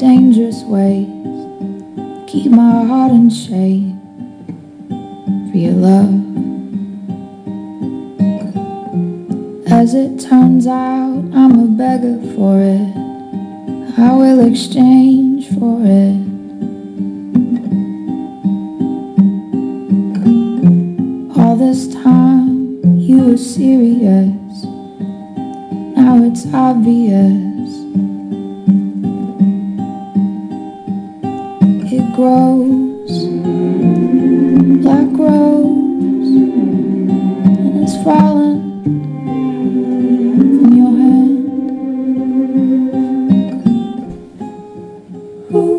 dangerous ways, keep my heart in shape for your love. As it turns out, I'm a beggar for it. I will exchange for it. All this time you were serious, now it's obvious. It grows, black rose, and it's falling from your hand. Ooh.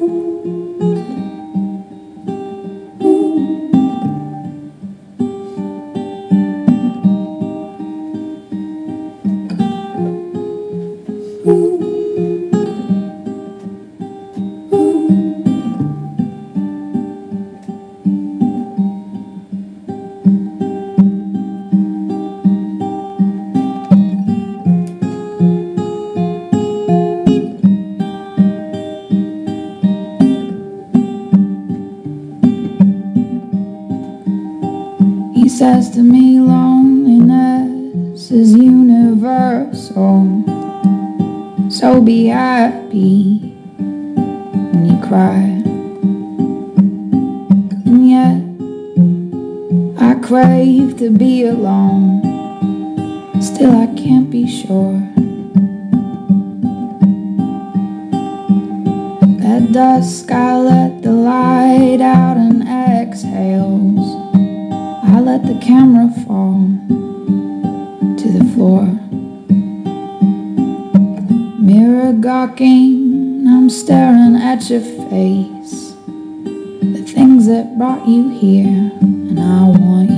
He says to me, loneliness is universal, so be happy when you cry. And yet I crave to be alone, still I can't be sure. At dusk I let the light out and exhales. I let the camera fall to the floor. Mirror gawking, I'm staring at your face, the things that brought you here, and I want